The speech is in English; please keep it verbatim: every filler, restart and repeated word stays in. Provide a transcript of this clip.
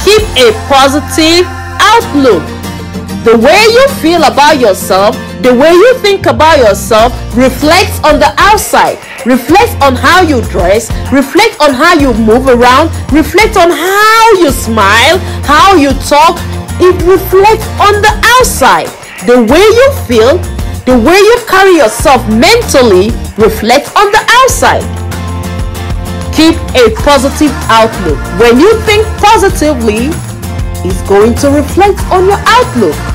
Keep a positive outlook. The way you feel about yourself, the way you think about yourself reflects on the outside, reflects on how you dress, reflects on how you move around, reflects on how you smile, how you talk. It reflects on the outside. The way you feel, the way you carry yourself mentally reflects on the outside. Keep a positive outlook. When you think positively, it's going to reflect on your outlook.